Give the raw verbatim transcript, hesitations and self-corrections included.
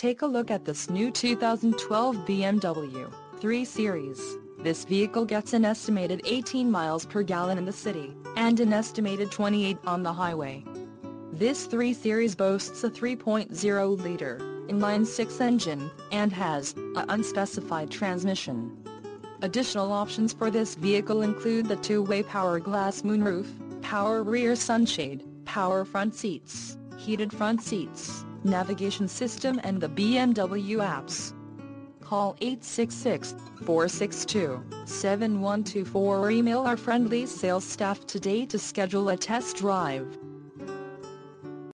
Take a look at this new two thousand twelve B M W three Series. This vehicle gets an estimated eighteen miles per gallon in the city, and an estimated twenty-eight on the highway. This three Series boasts a three point oh liter inline-six engine, and has a unspecified transmission. Additional options for this vehicle include the two-way power glass moonroof, power rear sunshade, power front seats, heated front seats, navigation system and the B M W apps. Call eight six six, four six two, seven one two four or email our friendly sales staff today to schedule a test drive.